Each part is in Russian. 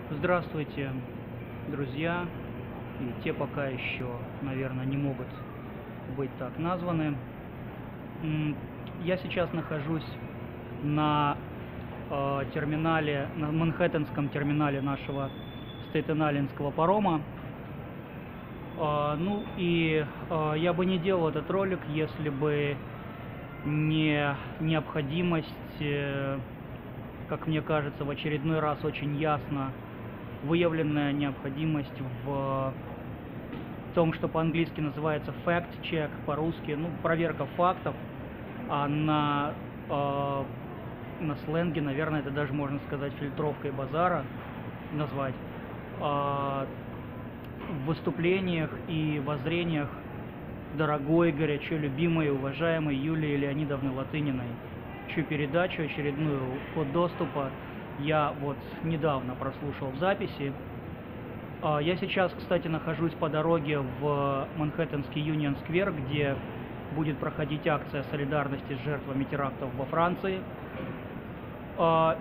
Здравствуйте, друзья, и те пока еще, наверное, не могут быть так названы. Я сейчас нахожусь на терминале, на Манхэттенском терминале нашего Стейтен-Айлендского парома. Я бы не делал этот ролик, если бы не необходимость, как мне кажется, в очередной раз очень ясно выявленная необходимость в том, что по-английски называется fact-check, по-русски, проверка фактов, а на сленге, наверное, это даже можно сказать фильтровкой базара назвать, в выступлениях и воззрениях дорогой, горячо любимой, уважаемой Юлии Леонидовны Латыниной, чью передачу очередную «Код доступа» я вот недавно прослушал в записи. Я сейчас, кстати, нахожусь по дороге в Манхэттенский Юнион-сквер, где будет проходить акция солидарности с жертвами терактов во Франции. К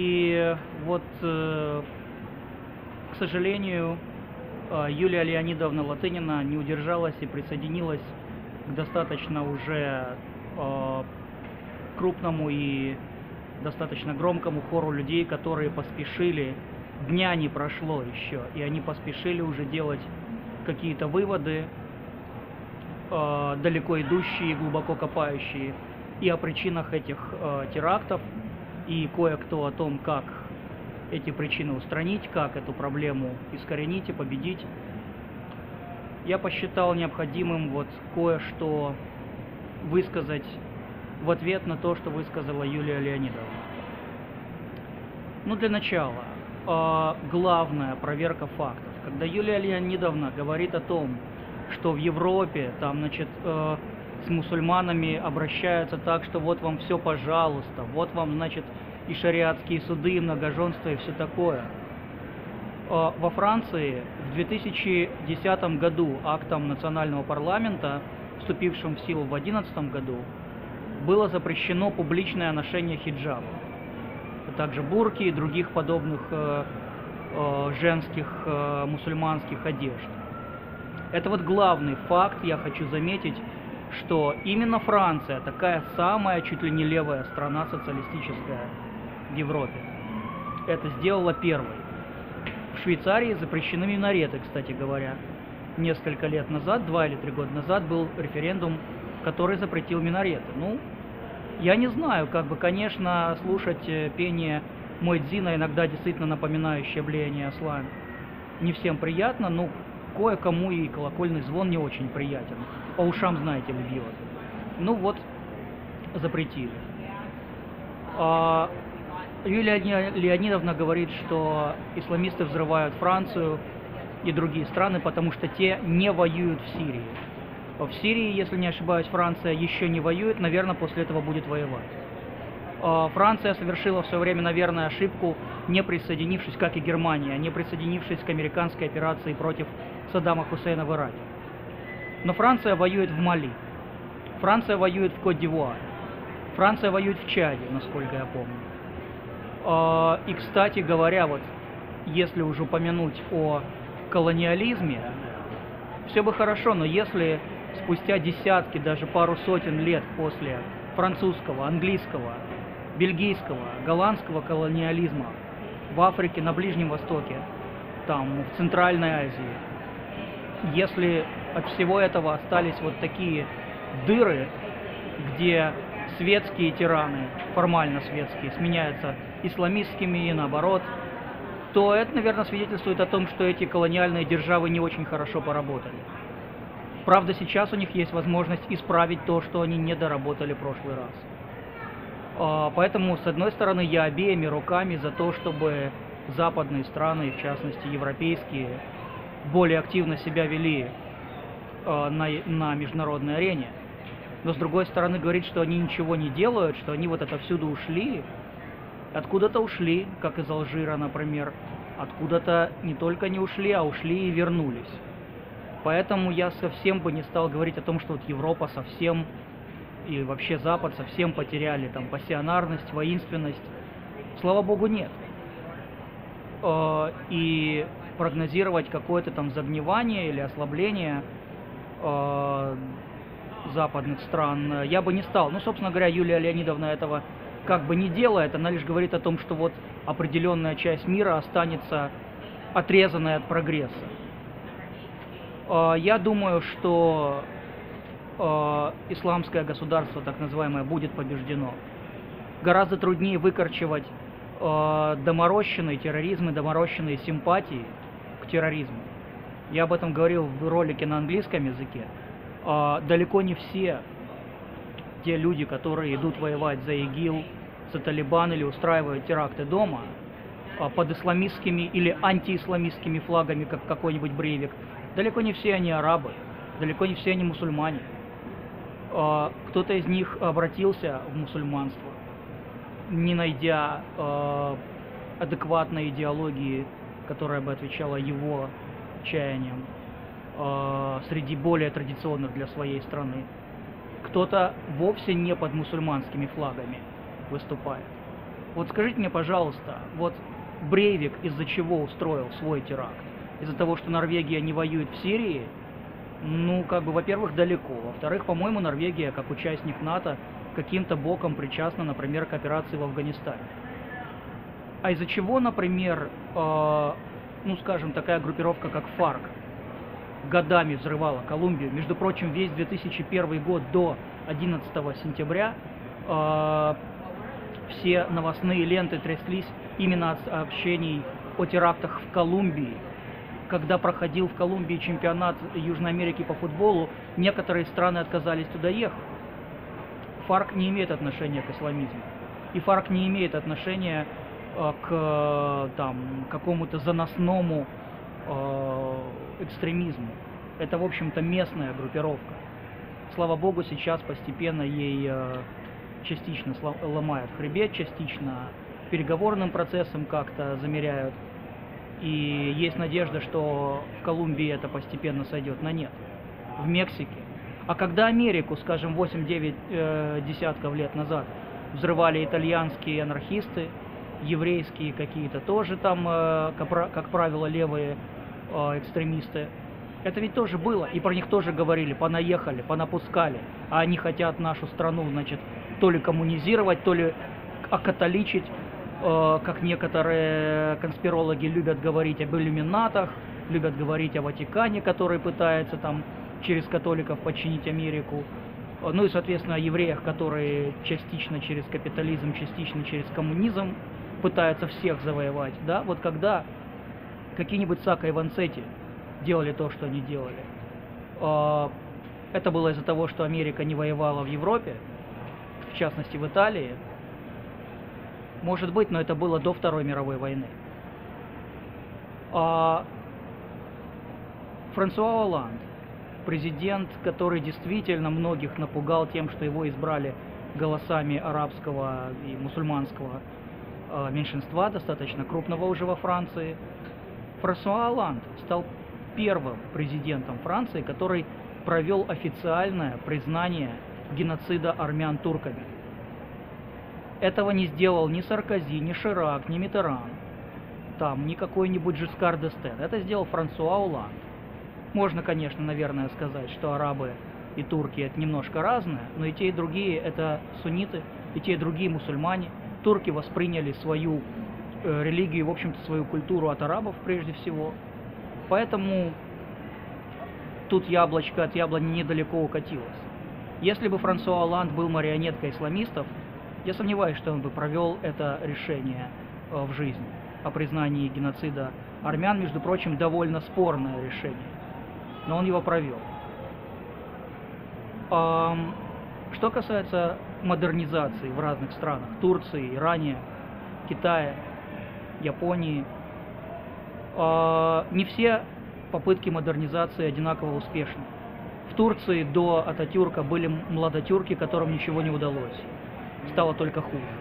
сожалению, Юлия Леонидовна Латынина не удержалась и присоединилась к достаточно уже крупному и достаточно громкому хору людей, которые поспешили, дня не прошло еще, и они поспешили уже делать какие-то выводы, далеко идущие, глубоко копающие, и о причинах этих терактов, и кое-кто о том, как эти причины устранить, как эту проблему искоренить и победить. Я посчитал необходимым кое-что высказать в ответ на то, что высказала Юлия Леонидовна. Для начала, главная проверка фактов. Когда Юлия Леонидовна говорит о том, что в Европе с мусульманами обращаются так, что вот вам все, пожалуйста, вот вам, и шариатские суды, и многоженство, и все такое. Во Франции в 2010 году актом национального парламента, вступившим в силу в 2011 году, было запрещено публичное ношение хиджаба, а также бурки и других подобных женских мусульманских одежд. Это главный факт, я хочу заметить, что именно Франция, такая самая чуть ли не левая страна социалистическая в Европе, это сделала первой. В Швейцарии запрещены минареты, кстати говоря. Несколько лет назад, 2 или 3 года назад, был референдум, который запретил минареты. Я не знаю, конечно, слушать пение муэдзина, иногда действительно напоминающее блеяние осла, не всем приятно, но кое-кому и колокольный звон не очень приятен. По ушам, знаете ли, бьет. Запретили. Юлия Леонидовна говорит, что исламисты взрывают Францию и другие страны, потому что те не воюют в Сирии. В Сирии, если не ошибаюсь, Франция еще не воюет, наверное, после этого будет воевать. Франция совершила в свое время, наверное, ошибку, не присоединившись, как и Германия, не присоединившись к американской операции против Саддама Хусейна в Ираке. Но Франция воюет в Мали, Франция воюет в Кот-д'Ивуаре, Франция воюет в Чаде, насколько я помню. И, кстати говоря, если уже упомянуть о колониализме, все бы хорошо, но если спустя десятки, даже пару сотен лет после французского, английского, бельгийского, голландского колониализма в Африке, на Ближнем Востоке, в Центральной Азии, если от всего этого остались такие дыры, где светские тираны, формально светские, сменяются исламистскими и наоборот, то это, наверное, свидетельствует о том, что эти колониальные державы не очень хорошо поработали. Правда, сейчас у них есть возможность исправить то, что они не доработали в прошлый раз. Поэтому, с одной стороны, я обеими руками за то, чтобы западные страны, в частности европейские, более активно себя вели на международной арене. Но, с другой стороны, говорить, что они ничего не делают, что они отовсюду ушли, откуда-то ушли, как из Алжира, например, откуда-то не только не ушли, а ушли и вернулись. Поэтому я совсем бы не стал говорить о том, что Европа совсем и вообще Запад совсем потеряли пассионарность, воинственность. Слава богу, нет. и прогнозировать какое-то там загнивание или ослабление западных стран я бы не стал. Ну, собственно говоря, Юлия Леонидовна этого как бы не делает, она лишь говорит о том, что вот определенная часть мира останется отрезанной от прогресса. Я думаю, что исламское государство, так называемое, будет побеждено. Гораздо труднее выкорчевать доморощенный терроризм и доморощенные симпатии к терроризму. Я об этом говорил в ролике на английском языке. Далеко не все те люди, которые идут воевать за ИГИЛ, за Талибан или устраивают теракты дома, под исламистскими или антиисламистскими флагами, как какой-нибудь Брейвик, далеко не все они арабы, далеко не все они мусульмане. Кто-то из них обратился в мусульманство, не найдя адекватной идеологии, которая бы отвечала его чаяниям, среди более традиционных для своей страны. Кто-то вовсе не под мусульманскими флагами выступает. Вот скажите мне, пожалуйста, вот Брейвик из-за чего устроил свой теракт? Из-за того, что Норвегия не воюет в Сирии? Ну, как бы, во-первых, далеко. Во-вторых, по-моему, Норвегия, как участник НАТО, каким-то боком причастна, например, к операции в Афганистане. А из-за чего, например, ну, скажем, такая группировка, как ФАРК, годами взрывала Колумбию? Между прочим, весь 2001 год до 11 сентября все новостные ленты тряслись именно от сообщений о терактах в Колумбии. Когда проходил в Колумбии чемпионат Южной Америки по футболу, некоторые страны отказались туда ехать. ФАРК не имеет отношения к исламизму. И ФАРК не имеет отношения к какому-то заносному экстремизму. Это, в общем-то, местная группировка. Слава богу, сейчас постепенно ей частично ломают хребет, частично переговорным процессом как-то замеряют. И есть надежда, что в Колумбии это постепенно сойдет на нет. В Мексике. А когда Америку, скажем, 8-9 десятков лет назад взрывали итальянские анархисты, еврейские какие-то тоже там, как правило, левые экстремисты, это ведь тоже было, и про них тоже говорили: понаехали, понапускали, а они хотят нашу страну, значит, то ли коммунизировать, то ли окатоличить, как некоторые конспирологи любят говорить об иллюминатах, любят говорить о Ватикане, который пытается там через католиков подчинить Америку, ну и, соответственно, о евреях, которые частично через капитализм, частично через коммунизм пытаются всех завоевать, да, вот когда какие-нибудь Сака и Ванцетти делали то, что они делали, это было из-за того, что Америка не воевала в Европе, в частности в Италии. Может быть, но это было до Второй мировой войны. Франсуа Олланд, президент, который действительно многих напугал тем, что его избрали голосами арабского и мусульманского меньшинства, достаточно крупного уже во Франции. Франсуа Олланд стал первым президентом Франции, который провел официальное признание геноцида армян турками. Этого не сделал ни Саркози, ни Ширак, ни Миттеран, ни какой-нибудь Жискар д'Эстен. Это сделал Франсуа Олланд. Можно, конечно, наверное, сказать, что арабы и турки это немножко разное, но и те, и другие это сунниты, и те, и другие мусульмане. Турки восприняли свою религию, в общем-то, свою культуру от арабов прежде всего. Поэтому тут яблочко от яблони недалеко укатилось. Если бы Франсуа Олланд был марионеткой исламистов, я сомневаюсь, что он бы провел это решение в жизнь о признании геноцида армян, между прочим, довольно спорное решение, но он его провел. Что касается модернизации в разных странах, Турции, Иране, Китае, Японии, не все попытки модернизации одинаково успешны. В Турции до Ататюрка были младотюрки, которым ничего не удалось. Стало только хуже.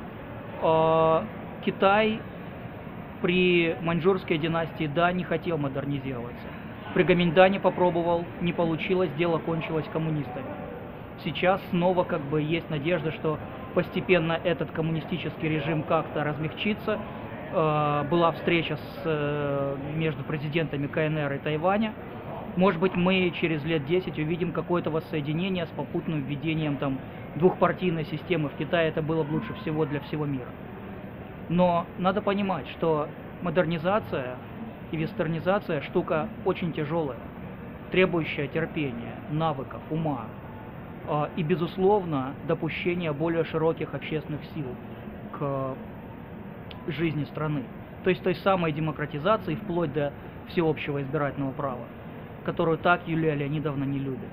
Китай при маньчжурской династии, да, не хотел модернизироваться. При Гоминьдане попробовал, не получилось, дело кончилось коммунистами. Сейчас снова как бы есть надежда, что постепенно этот коммунистический режим как-то размягчится, была встреча между президентами КНР и Тайваня. Может быть, мы через лет 10 увидим какое-то воссоединение с попутным введением там двухпартийной системы. В Китае это было бы лучше всего для всего мира. Но надо понимать, что модернизация и вестернизация штука очень тяжелая, требующая терпения, навыков, ума и, безусловно, допущения более широких общественных сил к жизни страны. То есть той самой демократизации вплоть до всеобщего избирательного права, которую так Юлия Леонидовна не любит.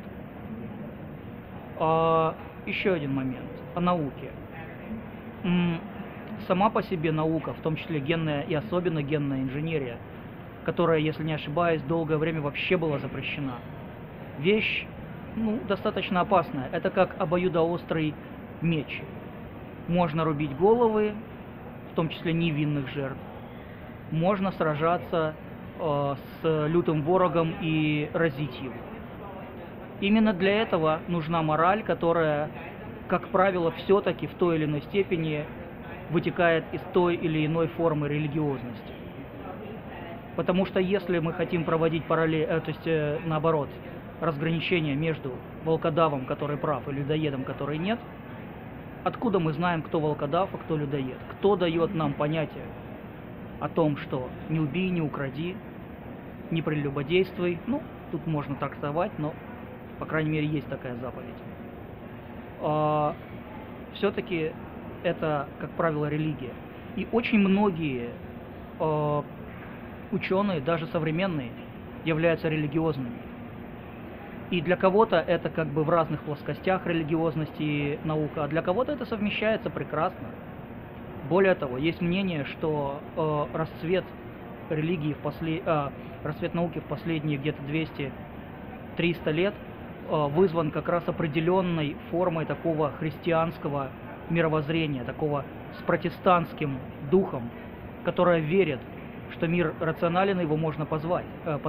Еще один момент о науке. Сама по себе наука, в том числе генная и особенно генная инженерия, которая, если не ошибаюсь, долгое время вообще была запрещена. Вещь, достаточно опасная. Это как обоюдоострый меч. Можно рубить головы, в том числе невинных жертв. Можно сражаться с лютым ворогом и разить его. Именно для этого нужна мораль, которая, как правило, все-таки в той или иной степени вытекает из той или иной формы религиозности. Потому что если мы хотим проводить наоборот, разграничение между волкодавом, который прав, и людоедом, который нет, откуда мы знаем, кто волкодав, а кто людоед? Кто дает нам понятие о том, что не убей, не укради, не прелюбодействуй? Тут можно трактовать, но, по крайней мере, есть такая заповедь. Все-таки это, как правило, религия. И очень многие ученые, даже современные, являются религиозными. И для кого-то это как бы в разных плоскостях религиозности и наука, а для кого-то это совмещается прекрасно. Более того, есть мнение, что расцвет религии, расцвет науки в последние где-то 200-300 лет вызван как раз определенной формой такого христианского мировоззрения, такого с протестантским духом, которое верит, что мир рационален, его можно познать.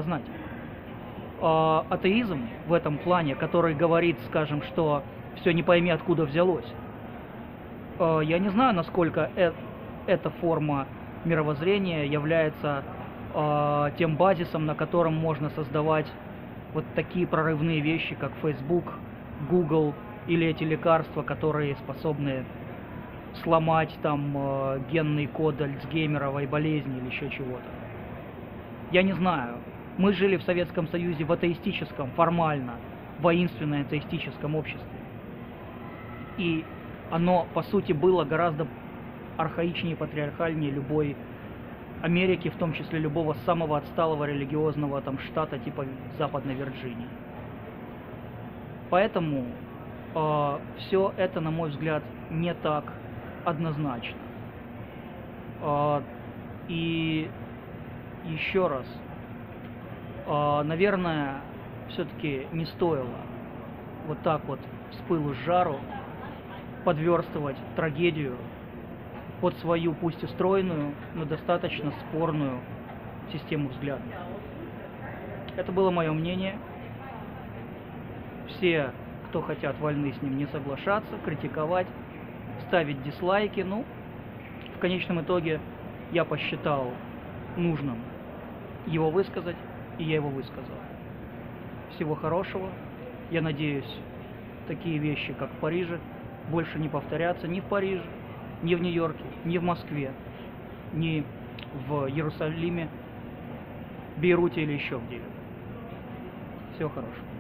Атеизм в этом плане, который говорит, скажем, что все не пойми откуда взялось, я не знаю, насколько эта форма мировоззрения является тем базисом, на котором можно создавать вот такие прорывные вещи, как Facebook, Google или эти лекарства, которые способны сломать там генный код Альцгеймеровой болезни или еще чего-то. Я не знаю. Мы жили в Советском Союзе в атеистическом, формально, воинственном атеистическом обществе. И оно, по сути, было гораздо архаичнее и патриархальнее любой Америки, в том числе любого самого отсталого религиозного там штата типа Западной Вирджинии. Поэтому все это, на мой взгляд, не так однозначно. И еще раз, наверное, все-таки не стоило вот так вот с пылу с жару подверстывать трагедию под свою, пусть и стройную, но достаточно спорную систему взглядов. Это было мое мнение. Все, кто хотят, вольны с ним не соглашаться, критиковать, ставить дизлайки. В конечном итоге я посчитал нужным его высказать, и я его высказал. Всего хорошего. Я надеюсь, такие вещи, как в Париже, больше не повторятся ни в Париже, ни в Нью-Йорке, ни в Москве, ни в Иерусалиме, Бейруте или еще где-либо. Всего хорошего.